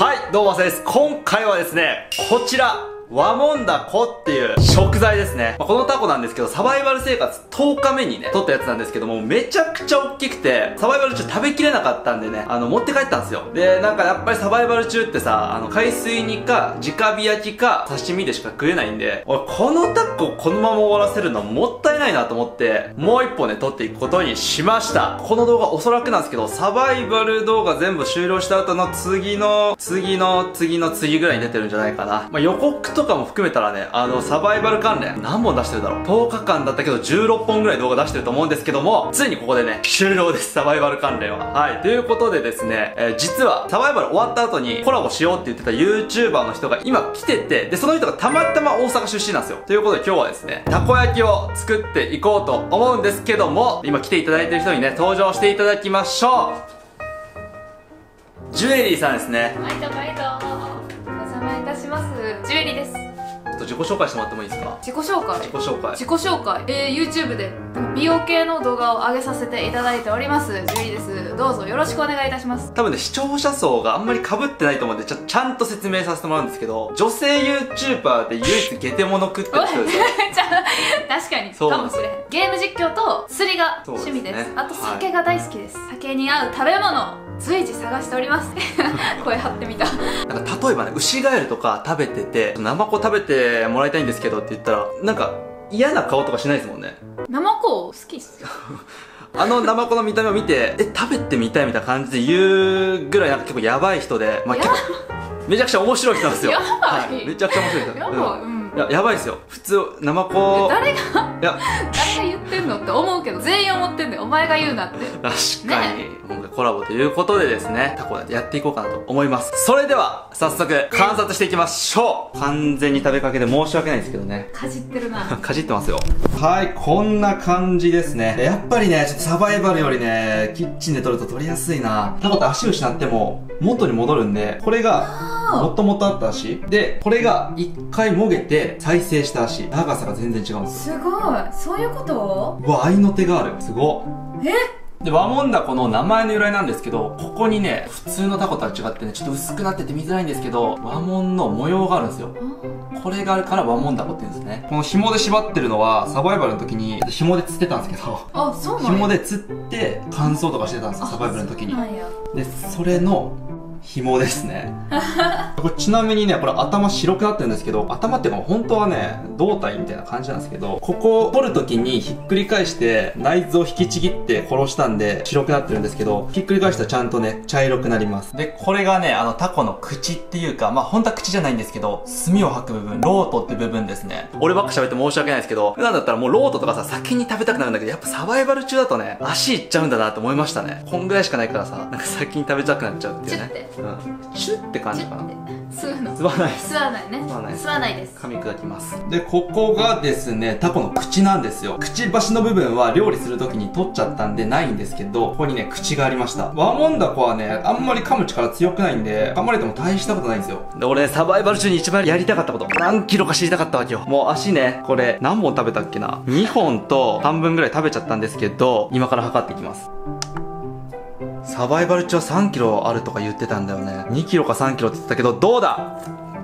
はい、どうも、です。今回はですね、こちら、ワモンダコっていう食材ですね。このタコなんですけど、サバイバル生活10日目にね、取ったやつなんですけども、めちゃくちゃ大きくて、サバイバル中食べきれなかったんでね、持って帰ったんですよ。で、なんかやっぱりサバイバル中ってさ、海水煮か、直火焼きか、刺身でしか食えないんで、俺、このタコこのまま終わらせるのもったいないなと思って、もう一本ね、取っていくことにしました。この動画おそらくなんですけど、サバイバル動画全部終了した後の次の次ぐらいに出てるんじゃないかな。予告とかも含めたらね、サバイバル関連何本出してるだろう。10日間だったけど16本ぐらい動画出してると思うんですけども、ついにここでね、終了です、サバイバル関連は。はい。ということでですね、実はサバイバル終わった後にコラボしようって言ってた YouTuber の人が今来てて、で、その人がたまたま大阪出身なんですよ。ということで今日はですね、たこ焼きを作っていこうと思うんですけども、今来ていただいてる人にね、登場していただきましょう。ジュエリーさんですね。 毎度毎度お邪魔いたします。ジュエリーです。 自己紹介してもらってもいいですか？ 自己紹介。YouTube で美容系の動画を上げさせていただいておりますジュエリーです。どうぞよろしくお願いいたします。 多分ね、視聴者層があんまり被ってないと思うんで、ちゃんと説明させてもらうんですけど、女性 YouTuber で唯一ゲテモノ食ってる人ですよ。 確かにそうかもしれへん。ゲーム実況と釣りが趣味です。あと酒が大好きです。酒に合う食べ物随時探しております。声張ってみた。 なんか例えばね、ウシガエルとか食べてて、ナマコ食べてもらいたいんですけどって言ったら、なんか嫌な顔とかしないですもんね。 ナマコ好きっすよ。 ナマコの見た目を見て、食べてみたいみたいな感じで言うぐらいなんか結構ヤバい人で、結構めちゃくちゃ面白い人なんですよ。はい、めちゃくちゃ面白い人。やばいですよ。普通、ナマコ。 誰が言ってんのって思うけど、全員思ってんだよ。お前が言うなって。 確かに。今回コラボということでですね、タコでやっていこうかなと思います。それでは、早速、観察していきましょう。完全に食べかけで申し訳ないですけどね。 かじってるな。 かじってますよ。はい、こんな感じですね。やっぱりね、ちょっとサバイバルよりね、キッチンで撮ると撮りやすいな。タコって足を失っても、元に戻るんで、これが、もともとあった足で、これが一回もげて再生した足、長さが全然違うんですよ。 すごい、そういうこと？ うわ、合いの手がある。すごっ。で、ワモンダコの名前の由来なんですけど、ここにね、普通のタコとは違ってね、ちょっと薄くなってて見づらいんですけど、ワモンの模様があるんですよ。これがあるからワモンダコって言うんですね。この紐で縛ってるのは、サバイバルの時に紐で釣ってたんですけど、 あ、そうなんや。 紐で釣って乾燥とかしてたんですよ、サバイバルの時に。で、それの、紐ですね。これちなみにね、これ頭白くなってるんですけど、頭っていうか本当はね、胴体みたいな感じなんですけど、ここを取るときにひっくり返して内臓を引きちぎって殺したんで白くなってるんですけど、ひっくり返したらちゃんとね、茶色くなります。で、これがね、タコの口っていうか、本当は口じゃないんですけど、炭を吐く部分、ロートって部分ですね。俺ばっか喋って申し訳ないですけど、普段だったらもうロートとかさ、先に食べたくなるんだけど、やっぱサバイバル中だとね、足いっちゃうんだなって思いましたね。こんぐらいしかないからさ、なんか先に食べたくなっちゃうっていうね。シュッって感じかな。 吸うの？ 吸わない。 吸わないね。吸わないです。 噛み砕きます。で、ここがですね、タコの口なんですよ。くちばしの部分は料理するときに取っちゃったんでないんですけど、ここにね、口がありました。ワモンダコはね、あんまり噛む力強くないんで、噛まれても大したことないんですよ。で、俺ね、サバイバル中に一番やりたかったこと、何キロか知りたかったわけよ。もう足ね、これ、何本食べたっけな ?2 本と半分ぐらい食べちゃったんですけど、今から測っていきます。サバイバル中は3キロあるとか言ってたんだよね。2キロか3キロって言ってたけど、どうだ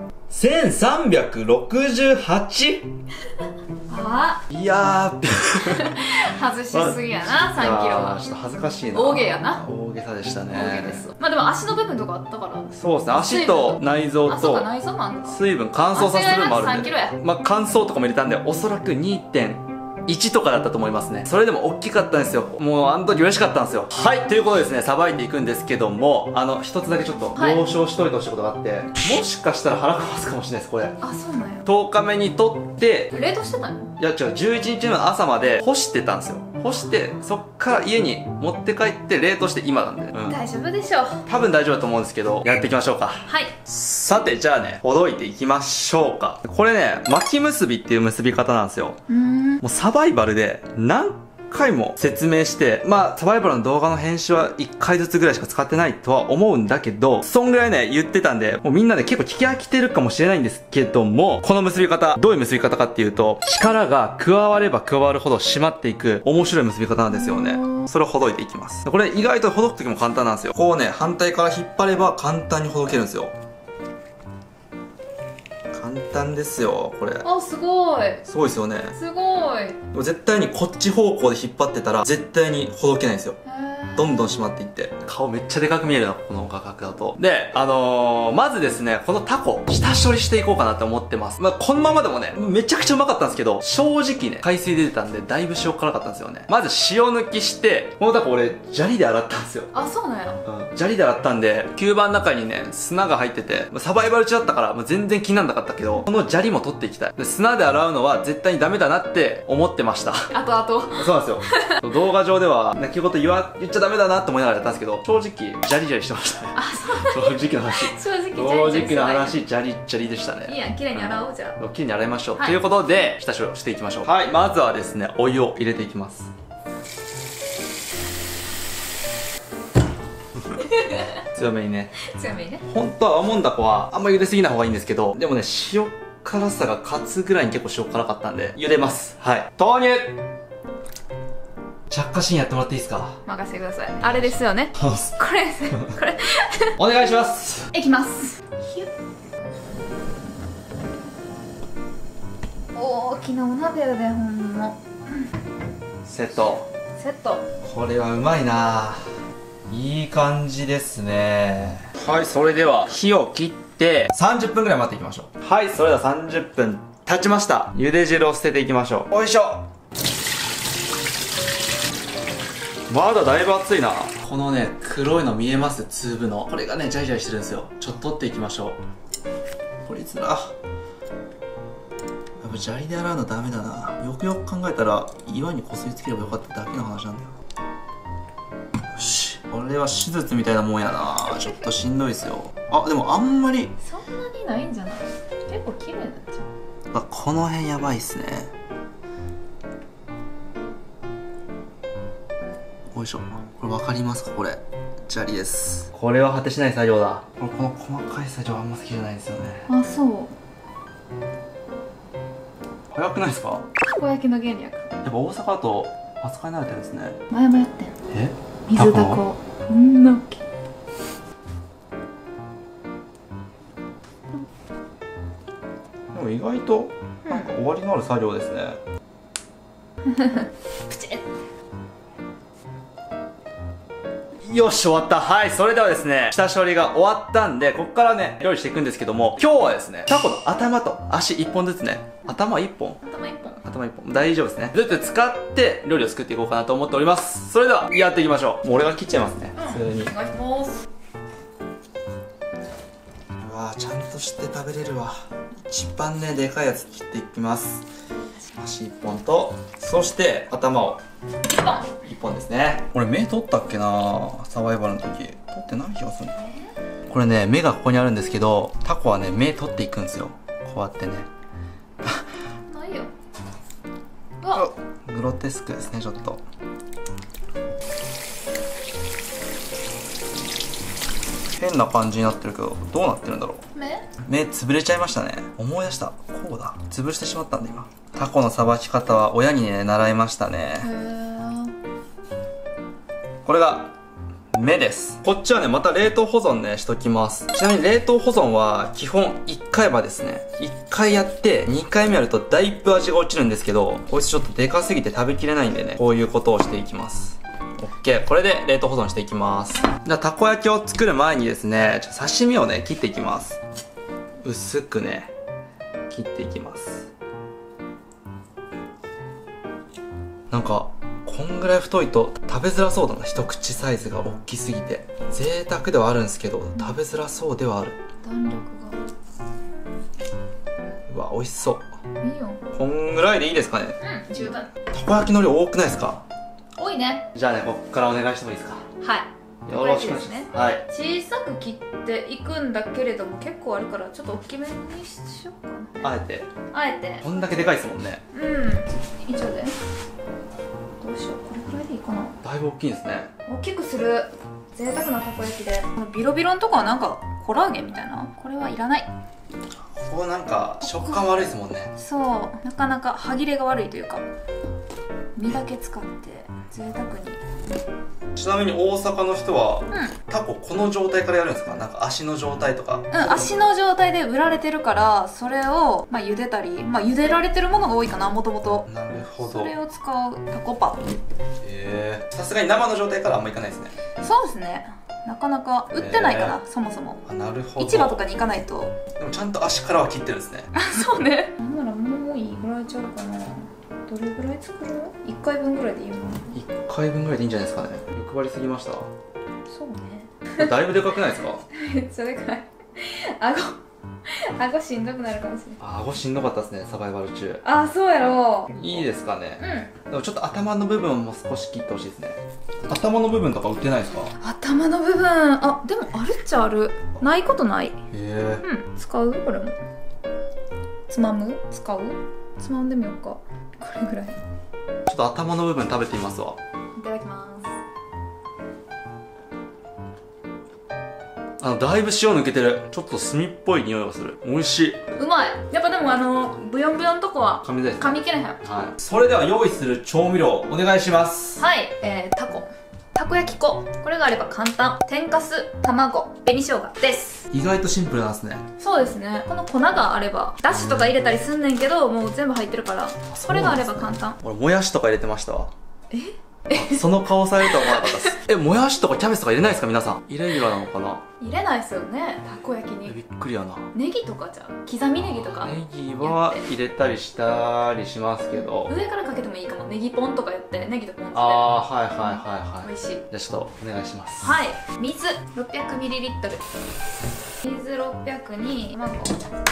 ?1368? あいやー外しすぎやな、3キロは。 ちょっと恥ずかしいな。 大げやな。 大げさでしたね。 大げです。でも足の部分とかあったから。 そうですね、足と内臓と水分乾燥させる分もあるんで、乾燥とかも入れたんで、おそらく2.1とかだったと思いますね。それでも大きかったんですよ。もうあの時嬉しかったんですよ。はい、ということでですね、さばいていくんですけども、一つだけちょっと了承しといてほしいことがあって、もしかしたら腹壊すかもしれないです、これ。 あ、そうなんや。 10日目に取って、 冷凍してたの？ いや違う、11日目の朝まで干してたんですよ。干して、そっから家に持って帰って冷凍して今なんで。 大丈夫でしょう。多分大丈夫だと思うんですけど、やっていきましょうか。 はい。 さて、じゃあね、ほどいていきましょうか。これね、巻き結びっていう結び方なんですよ。もうサバイバルで、何回も説明して、サバイバルの動画の編集は1回ずつぐらいしか使ってないとは思うんだけど、そんぐらいね、言ってたんで、もうみんなで結構聞き飽きてるかもしれないんですけども、この結び方、どういう結び方かっていうと、力が加われば加わるほど締まっていく面白い結び方なんですよね。それをほどいていきます。これ意外とほどくときも簡単なんですよ。こうね、反対から引っ張れば簡単にほどけるんですよ。 簡単ですよこれ。 あ、すごい。 すごいですよね。 すごい。 でも絶対にこっち方向で引っ張ってたら絶対にほどけないんですよ。どんどん締まっていって、顔めっちゃでかく見えるな、この画角だと。で、まずですね、このタコ、下処理していこうかなって思ってます。まあ、このままでもね、めちゃくちゃうまかったんですけど、正直ね、海水出てたんで、だいぶ塩辛かったんですよね。まず塩抜きして、このタコ俺、砂利で洗ったんですよ。 あ、そうなんや。 砂利で洗ったんで、吸盤の中にね、砂が入ってて、サバイバル中だったから、もう全然気になんなかったけど、この砂利も取っていきたい。で、砂で洗うのは絶対にダメだなって思ってました。 あとあと。 そうなんですよ。動画上では、泣き言言っちゃダメだなって思いながらやったんですけど、正直、ジャリジャリしてましたね。 あ、そう。 正直な話。 正直な話、ジャリジャリでしたね。 いいやん、綺麗に洗おうじゃあ。 綺麗に洗いましょう。ということで、下処理をしていきましょう。はい、まずはですね、お湯を入れていきます。強めにね。 強めにね。 本当はアモンダコはあんま茹ですぎない方がいいんですけど、でもね、塩辛さが勝つぐらいに結構塩辛かったんで、茹でます。はい。投入。着火シーンやってもらっていいですか？ 任せてください。あれですよね。これですね。これ。 お願いします。 いきます。大きなお鍋やで、ほんま。 セット。 セット。 これはうまいな。いい感じですね。はい、それでは火を切って30分ぐらい待っていきましょう。はい、それでは30分経ちました。茹で汁を捨てていきましょう。よいしょ。まだだいぶ熱いな。このね、黒いの見えます？粒の。これがね、ジャリジャリしてるんですよ。ちょっと取っていきましょう。これいつだ。やっぱ砂利で洗うのダメだな。よくよく考えたら、岩にこすりつければよかっただけの話なんだよ。よし。これは手術みたいなもんやな。ちょっとしんどいですよ。あ、でもあんまり。 そんなにないんじゃない？結構綺麗になっちゃう。 この辺やばいっすね。よいしょ。これ分かりますか？これ砂利です。これは果てしない作業だ。この細かい作業あんま好きじゃないですよね。 あ、そう。 早くないですか？ たこ焼きの原理やから。 やっぱ大阪だと扱い慣れてるんですね。 前もやってん。 え？ 水だこ。こんな大きい。 でも意外となんか終わりのある作業ですね。 プチッ。 よし、終わった。はい、それではですね、下処理が終わったんで、ここからね、料理していくんですけども、今日はですね、タコの頭と足1本ずつね、頭1本大丈夫ですね。どうやって使って料理を作っていこうかなと思っております。それではやっていきましょう。もう俺が切っちゃいますね、普通に。 お願いします。 うわー、ちゃんとして食べれるわ。一番ね、でかいやつ切っていきます。足1本と、そして頭を1本ですね。これ目取ったっけな、サバイバルの時。取ってない気がする。これね、目がここにあるんですけど、タコはね、目取っていくんですよ。こうやってね。 ないよ。 グロテスクですね、ちょっと。変な感じになってるけど、どうなってるんだろう。目潰れちゃいましたね。思い出した。こうだ。潰してしまったんだ今。タコのさばき方は親にね、習いましたね。これが目です。こっちはね、また冷凍保存ね、しときます。ちなみに冷凍保存は基本1回はですね、1回やって2回目やるとだいぶ味が落ちるんですけど、こいつちょっとでかすぎて食べきれないんでね、こういうことをしていきます。OK。これで冷凍保存していきます。じゃあ、たこ焼きを作る前にですね、刺身をね、切っていきます。薄くね、切っていきます。なんか、こんぐらい太いと食べづらそうだな。一口サイズが大きすぎて。贅沢ではあるんですけど、食べづらそうではある。 弾力が。 うわ、美味しそう。 いいよ。 こんぐらいでいいですかね。 うん、十分。 たこ焼きの量多くないですか？ 多いね。 じゃあね、こっからお願いしてもいいですか？ はい。 よろしくお願いします。はい。 小さく切っていくんだけれども、結構あるからちょっと大きめにしようかな。 あえてこんだけでかいですもんね。 うん。以上でどうしよう。これくらいでいいかな。 だいぶ大きいですね。 大きくする。贅沢なたこ焼きで。このビロビロのとこはなんかコラーゲンみたいな。これはいらない。 ここなんか食感悪いですもんね。 そう、なかなか歯切れが悪いというか、身だけ使って贅沢に。 ちなみに大阪の人は、タコこの状態からやるんですか？なんか足の状態とか。 足の状態で売られてるから、それを茹でたり、茹でられてるものが多いかな、もともと。 なるほど。 それを使うタコパ。 さすがに生の状態からあんまいかないですね。 そうですね。なかなか売ってないから、そもそも。 なるほど。 市場とかに行かないと。 でもちゃんと足からは切ってるんですね。 そうね。なんならもういいぐらいちゃうかな。どれぐらい作る？1回分ぐらいでいいよな。 1回分ぐらいでいいんじゃないですかね。欲張りすぎました。 そうね。 だいぶでかくないですか？ めっちゃでかい。顎しんどくなるかもしれない。 顎しんどかったですね、サバイバル中。 そうやろ。 いいですかね。でもちょっと頭の部分も少し切ってほしいですね。頭の部分とか売ってないですか？ 頭の部分、でもあるっちゃある。ないことない。使う？これもつまむ？使う？つまんでみようか。これぐらい。ちょっと頭の部分食べてみますわ。 いただきます。 だいぶ塩抜けてる。ちょっと炭っぽい匂いがする。美味しい。 うまい。やっぱでもブヨンブヨンとこは噛み切れへん。はい。 それでは用意する調味料お願いします。 はい。たこ焼き粉。これがあれば簡単。天かす、卵、紅生姜です。 意外とシンプルなんですね。 そうですね。この粉があればだしとか入れたりすんねんけど、もう全部入ってるからこれがあれば簡単。 俺もやしとか入れてましたわ。その顔されるとは思わなかったです。もやしとかキャベツとか入れないですか皆さん？イレギュラーなのかな？ 入れないですよね、たこ焼きに。 びっくりやな。 ネギとかじゃん。刻みネギとか。 ネギは入れたりしたりしますけど、 上からかけてもいいかも。ネギポンとか言ってネギとポンって。美味しい。 じゃあちょっとお願いします。 はい。水 600ml。水600に卵を入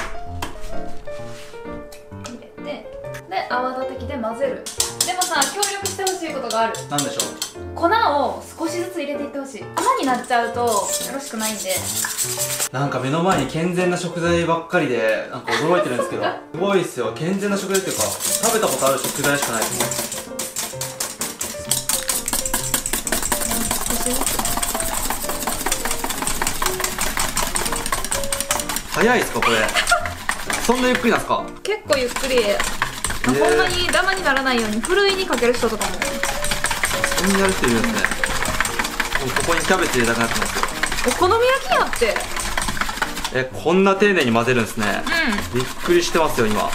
れて、で泡立て器で混ぜる。でもさ、協力してほしいことがある。 なんでしょう？粉を少しずつ入れていってほしい。泡になっちゃうとよろしくないんで。 なんか目の前に健全な食材ばっかりでなんか驚いてるんですけどすごいっすよ。健全な食材っていうか食べたことある食材しかないです。早いですかこれ？そんなゆっくりなんですか？ 結構ゆっくり。ほんまにダマにならないようにふるいにかける人とかも。 そんなやる人いるんですね。もうここにキャベツ入れたくなってますよ。 お好み焼きやって。 こんな丁寧に混ぜるんですね。びっくりしてますよ今。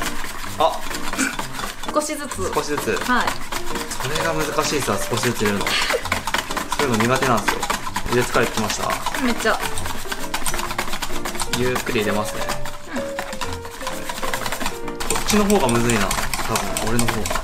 少しずつ。 少しずつ。 はい。 それが難しいですわ、少しずつ入れるの。そういうの苦手なんですよ。入れ疲れてきました。 めっちゃゆっくり入れますね。こっちの方がむずいな。多分俺の方が。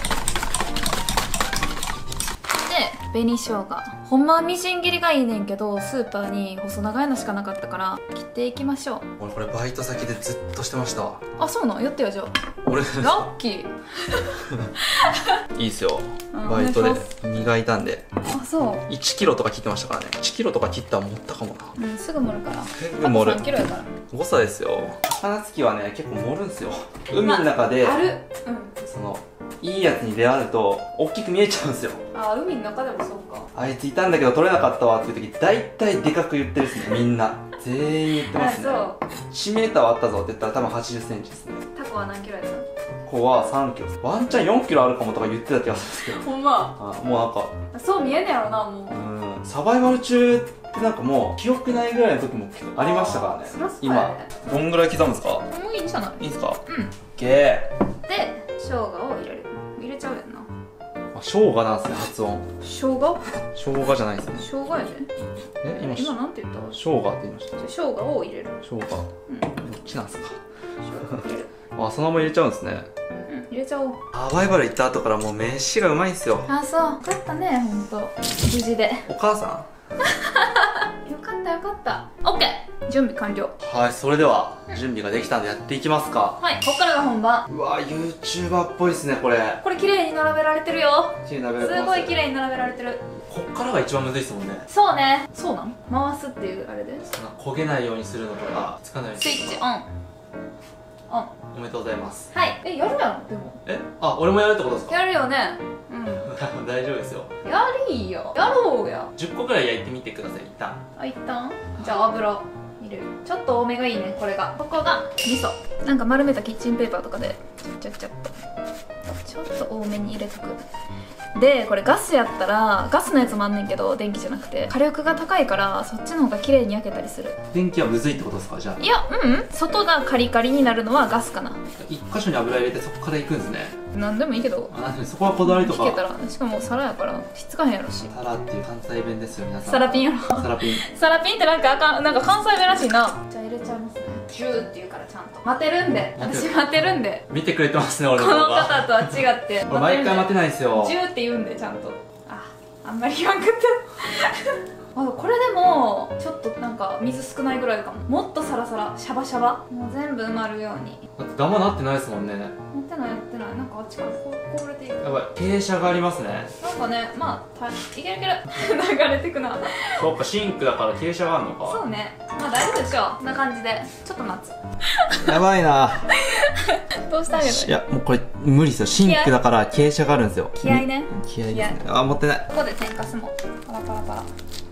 紅生姜。ほんまはみじん切りがいいねんけど、スーパーに細長いのしかなかったから切っていきましょう。 俺これバイト先でずっとしてました。 そうなん？やってよじゃあ。 俺ラッキー。 いいっすよ。バイトで磨いたんで。 そう。 1キロとか切ってましたからね。1キロとか切ったら持ったかもな。 すぐ盛るから。 すぐ盛る。 3キロやから。 誤差ですよ。魚つきはね結構盛るんすよ。海の中でそのいいやつに出会うと大きく見えちゃうんですよ。 海の中でもそうか。 あいついたんだけど取れなかったわっていう時大体でかく言ってるっすね。みんな全員言ってますね。1メーターはあったぞって言ったら多分80センチですね。 タコは何キロやったの？ タコは3キロ。ワンチャン4キロあるかもとか言ってた気がするんですけど。 ほんま。 もうなんかそう見えんねやろなもう。 サバイバル中ってなんかもう記憶ないぐらいの時もありましたからね。今どんぐらい刻むんですか？ もういいんじゃない？ いいんすか？ で生姜を入れる。入れちゃうやんな。 生姜なんですね、発音。 生姜？ 生姜じゃないですね。 生姜やで。今なんて言った？ 生姜って言いました。 生姜を入れる。 生姜。どっちなんですか？ 生姜入れる。 そのまま入れちゃうんですね。 入れちゃおう。 サバイバル行った後からもう飯がうまいんすよ。 そう。よかったね、ほんと。無事で。 お母さん？よかったよかった。オッケー。準備完了。 はい、それでは準備ができたんでやっていきますか。 はい、ここからが本番。 うわ、YouTuber っぽいですねこれ。 これ綺麗に並べられてるよ。 すごい綺麗に並べられてる。 こっからが一番むずいですもんね。 そうね。そうなん？回すっていうあれで。 焦げないようにするのとかつかないようにするの。 スイッチオン。 おめでとうございます。 はい。やるやんでも。 俺もやるってことですか？ やるよね。 大丈夫ですよ。 やりよ。やろうや。 10個くらい焼いてみてください一旦。 一旦。じゃあ油入れる。ちょっと多めがいいねこれが。ここが味噌。なんか丸めたキッチンペーパーとかでちゃっちゃっとちょっと多めに入れとく。 でこれガスやったらガスのやつもあんねんけど電気じゃなくて火力が高いからそっちの方が綺麗に焼けたりする。 電気はむずいってことですか？じゃあいや外がカリカリになるのはガスかな。 一箇所に油入れてそこから行くんですね。 なんでもいいけどそこはこだわりとか聞けたら、しかも皿やからひっつかへんやろし。 サラっていう関西弁ですよ皆さん。 サラピンやろ。 サラピンサラピンってなんかなんか関西弁らしいな。じゃあ入れちゃいますね。ジューって言うからちゃんと待てるんで、私待てるんで。 見てくれてますね俺この方とは違って俺毎回待てないんですよ。 ジューって言うんでちゃんと。あんまり言わんくってこれでもちょっとなんか水少ないぐらいかも。もっとサラサラシャバシャバ、もう全部埋まるように。 だってダマなってないですもんね。 やってないやってない。なんかあっちからこぼれていく。 やばい傾斜がありますね。 なんかね、まあいけるいける流れてくな。 そうかシンクだから傾斜があるのか。 そうね、まあ大丈夫でしょう。こんな感じでちょっと待つやばいなどうしてあげる？ いやもうこれ無理ですよ。シンクだから傾斜があるんですよ。 気合いね。 気合いですね。あ持ってない。 ここで天かすもパラパラパラ。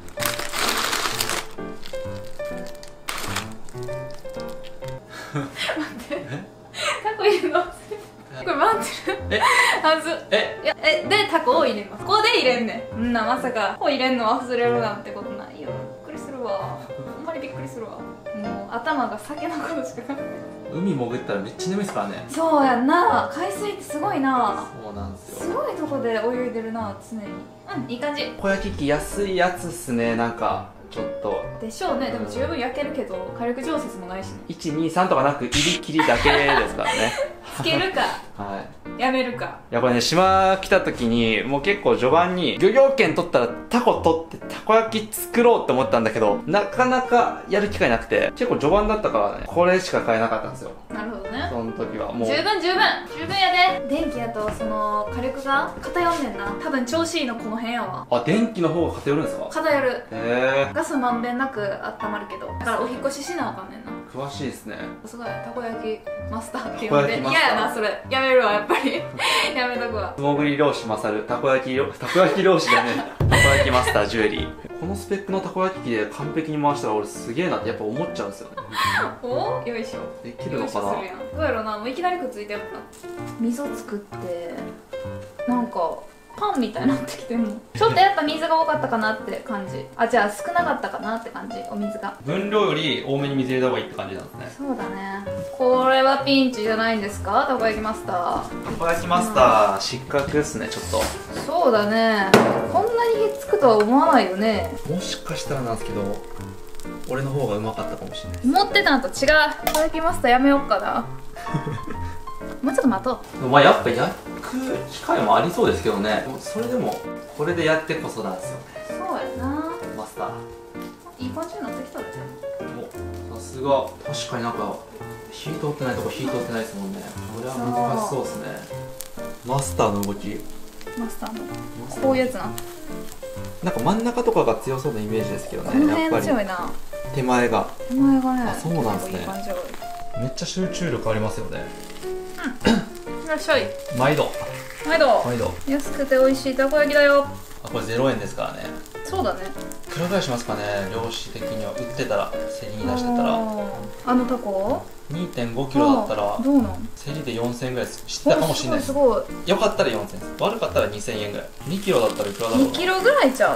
待ってタコ入れるの忘れて。これ待ってるはず。いやでタコを入れます。ここで入れんねん。まさかここ入れんの忘れるなんてことないよ。びっくりするわ。ほんまにびっくりするわ。もう頭が酒のことしか考えない。 海潜ったらめっちゃ眠いですからね。 そうやんな。海水ってすごいな。 そうなんですよ。 すごいとこで泳いでるな常に。いい感じ。 小焼き器安いやつっすね。なんかちょっとでしょうね。でも十分焼けるけど火力調節もないしね。 123とかなく入りきりだけですからねつけるかはいやめるか。 いやこれね島来た時にもう結構序盤に漁業権取ったらタコ取ってたこ焼き作ろうって思ったんだけどなかなかやる機会なくて結構序盤だったからねこれしか買えなかったんですよ。 なるほどね。 その時はもう十分やで。電気やとその火力が偏んねんな。多分調子いいのこの辺やわ。 あ電気の方が偏るんですか？ 偏る。 へえガスまんべんなく温まるけどだからお引っ越ししなあかんねんな。 詳しいですね。 すごいたこ焼きマスターって呼んで嫌たこ焼きマスターやなそれ。やめるわやっぱりやめとくわ。 素潜り漁師勝るたこ焼き漁師だねたこ焼きマスタージュエリー。このスペックのたこ焼き器で完璧に回したら俺すげえなってやっぱ思っちゃうんですよねおよいしょ。 できるのかな。 よいしょするやん。どうやろうな。もういきなりくっついてるから水を作ってなんかパンみたいになってきてんの。ちょっとやっぱ水が多かったかなって感じ。じゃあ少なかったかなって感じ。お水が分量より多めに水入れた方がいいって感じなんですね。 そうだね。これはピンチじゃないんですかたこ焼きマスター。 たこ焼きマスター失格ですねちょっと。 そうだね。こんなにひっつくとは思わないよね。 もしかしたらなんですけど俺の方がうまかったかもしれないです。 思ってたのと違う。たこ焼きマスターやめよっかなもうちょっと待とう。 まあやっぱ焼く機会もありそうですけどね。それでもこれでやってこそなんですよね。 そうやな。 マスターいい感じになってきたで。 おさすが。確かになんか火通ってないとこ火通ってないですもんね。これは難しそうですね。マスターの動きマスターのこういうやつな。 なんか真ん中とかが強そうなイメージですけどこのね。やっぱり辺強いな。 手前が手前がね。 あそうなんですね。 いい感じがめっちゃ集中力ありますよね。 いらっしゃい。 毎度毎度毎度。 安くて美味しいたこ焼きだよ。 あこれ0円ですからね。 そうだね。 いくらぐらいしますかね漁師的には。売ってたら競りに出してたらあのタコ 2.5 キロだったらどうなん競りで4000円ぐらい知ってたかもしれないです。 すごいよかったら4000円です。悪かったら2000円ぐらい。2キロだったらいくらだろうな。 2キロぐらいちゃう。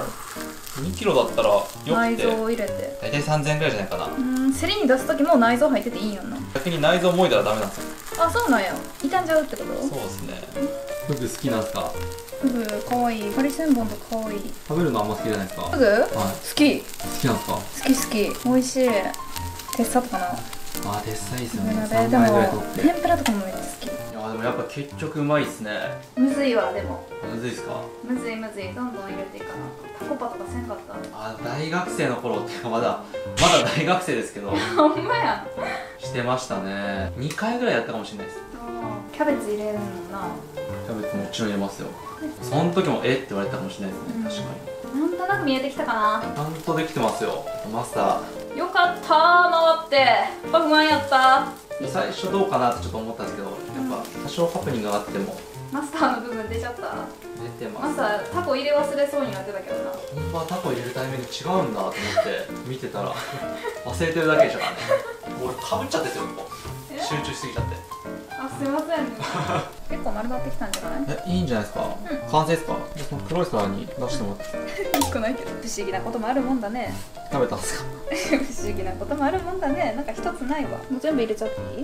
2キロだったらよくて内臓を入れて大体3000円ぐらいじゃないかな。 競りに出す時も内臓入ってていいんやんな。 逆に内臓もいだらダメなんですよ。 あそうなんや。傷んじゃうってこと。 そうですね。フグ好きなんですか？ フグかわいい。ハリセンボンとかわいい。 食べるのあんま好きじゃないですか？ フグ、 はい、 好き。 好きなんですか？ 好き好き。美味しい。鉄砂とかな。 あー、鉄菜いいですよね。 で 3枚ぐらいも取って。 天ぷらとかもめっちゃ好き。 いやでもやっぱ結局うまいっすね。 むずいわ。でもむずいっすか？ むずいむずい。どんどん入れていかな。タコパとかせんかった。 大学生の頃っていうかまだ大学生ですけどほんまや。 してましたね。2回ぐらいやったかもしれないです。 キャベツ入れるもんな。 キャベツもちろん入れますよ。その時もって言われたかもしれないですね。確かになんとなく見えてきたかな。 ちゃんとできてますよマスタよかったー。回って不安やったー。最初どうかなってちょっと思ったんですけど、やっぱ多少ハプニングがあってもマスターの部分出ちゃった。 出てます。 マスタータコ入れ忘れそうになってたけどな。 本場はタコ入れるタイミング違うんだと思って見てたら忘れてるだけじゃんね。俺かぶっちゃっててここ集中しすぎちゃって。 あすいませんね結構丸まってきたんじゃない？ いいんじゃないですか、完成ですか？その黒い皿に出してもらって 1個ないけど、不思議なこともあるもんだね食べたんですか？ 不思議なこともあるもんだね。なんか一つないわ。もう全部入れちゃっていい？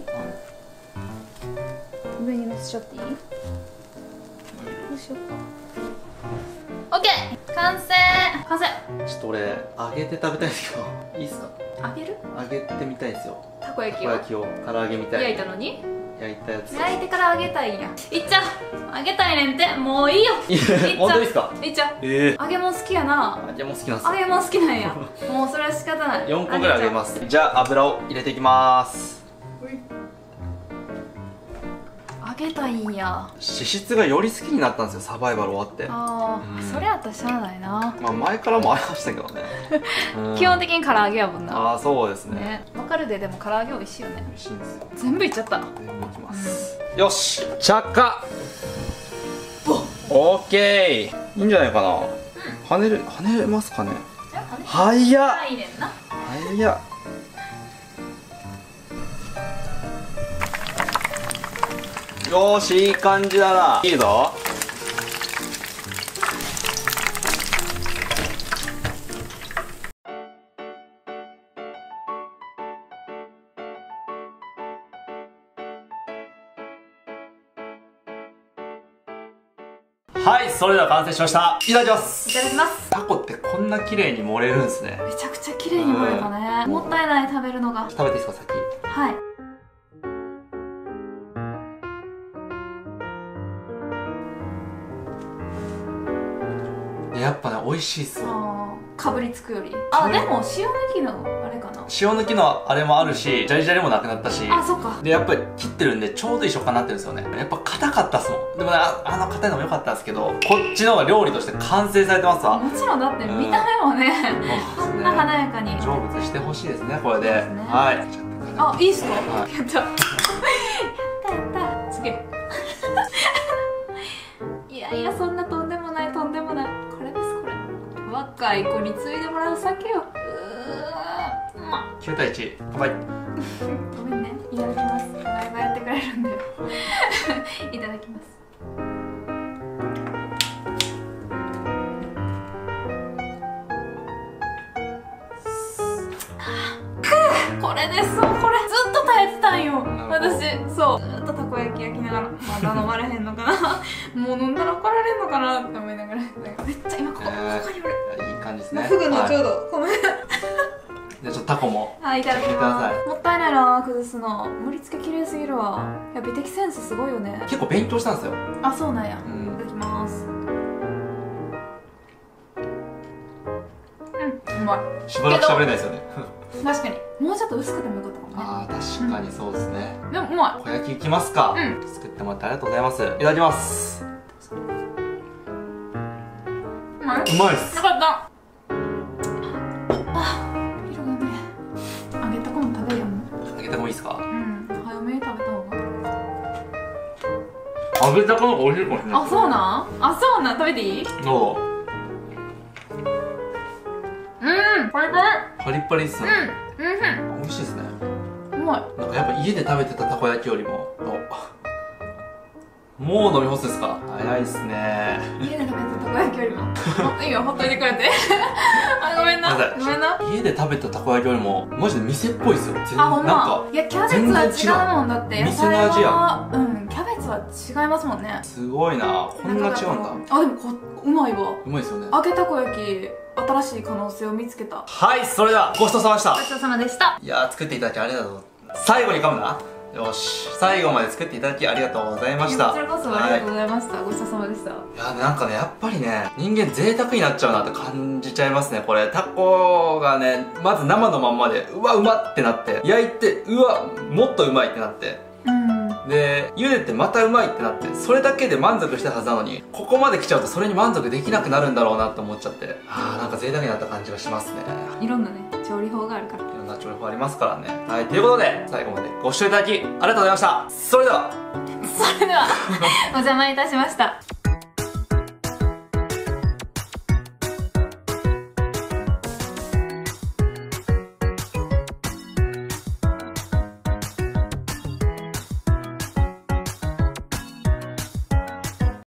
上にのせちゃっていい？どうしようか。オッケー、完成。完成。 ちょっと俺揚げて食べたいんですけどいいですか？ 揚げる？ 揚げてみたいんですよ。 たこ焼きを唐揚げみたい。 焼いたのに？ 焼いたやつ焼いてから揚げたいんや。いっちゃう。揚げたいねんて。もういいよ。 本当ですか？ いっちゃう。揚げ物好きやな。 揚げ物好きなんですよ。 揚げ物好きなんや。もうそれは仕方ない。 4個ぐらい揚げます。じゃあ油を入れていきます。 揚げたいんや。 脂質がより好きになったんですよ、サバイバル終わって。 ああ、それやったらしゃあないな。 まあ前からもありましたけどね基本的に唐揚げやもんな。 ああ、そうですね。 わかるで、でも唐揚げ美味しいよね。 美味しいんですよ。 全部いっちゃった。 全部いきます。よし、着火。オッケー。いいんじゃないかな。跳ねますかね。早っ。 いいねんな。 早っ。よーし、いい感じだな。いいぞ。はい、それでは完成しました。いただきます。 いただきます。 タコってこんな綺麗に盛れるんですね。 めちゃくちゃ綺麗に盛れたね。もったいない、食べるのが。 食べていいですか、先。 はい。 やっぱね、美味しいっすよ。 かぶりつくより。あ、でも塩抜きのあれかな。 塩抜きのあれもあるし、ジャリジャリもなくなったし。 あ、そっか。 で、やっぱり切ってるんでちょうどいい食感になってるんですよね。やっぱ硬かったっすもん。でもね、硬いのも良かったんですけど、こっちの方が料理として完成されてますわ。 もちろんだって見た目もね、こんな華やかに成仏してほしいですね、これで。はい。 あ、いいっすか？やったやったやった。すげえいやいや、そんなとんでもないとんでもない。これです、これ。若い子に継いでもらう酒よ。 9対1、乾杯。 ごめんね、いただきます。お前がやってくれるんだよいただきます。これです。そう、これずっと耐えてたんよ、私。そう、ずっとたこ焼き焼きながら、まだ飲まれへんのかなもう飲んだら怒られんのかなって思いながら、めっちゃ今ここにおる。 いい感じですね。 フグのちょうど、ごめん。 じゃあちょっとタコも。 はい、いただきます。もったいないな、崩すの。盛り付け綺麗すぎるわ。いや、美的センスすごいよね。 結構勉強したんですよ。 あ、そうなんや。いただきます。うまい。 しばらく喋れないですよね。 確かに。もうちょっと薄くてもよかったかもね。 ああ、確かにそうですね。 でもうまい。 小焼きいきますか。作ってもらってありがとうございます。いただきます。 うまいっす。よかった。色がね。揚げたこも食べるよ。 揚げたこいいですか。 早めに食べた方が。 揚げたこの方が美味しいかもしれない。 あ、そうなん？あ、そうなん。食べていい？ どう？ パリパリ。 パリパリっすね。美味しいですね。 うまい。 なんかやっぱ家で食べてたたこ焼きよりも、もう飲み干すですか。早いっすね。 家で食べたたこ焼きよりも。いいよ、ほっといてくれて。あ、ごめんな。ごめんな。 家で食べたたこ焼きよりもマジで店っぽいっすよ。 あ、ほんま。いや、キャベツは違うもんだって。 店の味や。 キャベツは違いますもんね。 すごいな。こんな違うんだ。 あ、でもうまいわ。 うまいですよね。 揚げたこ焼き。新しい可能性を見つけた。 はい、それではごちそうさまでした。 ごちそうさまでした。 いやー、作っていただきありがとう。最後に噛むな。よし、最後まで作っていただきありがとうございました。 こちらこそありがとうございました。ごちそうさまでした。いや、なんかね、やっぱりね、人間贅沢になっちゃうなって感じちゃいますね。これタコがね、まず生のまんまでうわ、うまってなって、焼いてうわ、もっとうまいってなって、で、茹でてまたうまいってなって、それだけで満足したはずなのに、ここまで来ちゃうとそれに満足できなくなるんだろうなって思っちゃって、あー、なんか贅沢になった感じがしますね。 いろんなね、調理法があるから。 いろんな調理法ありますからね。はい、ということで、最後までご視聴いただきありがとうございました。それではお邪魔いたしました。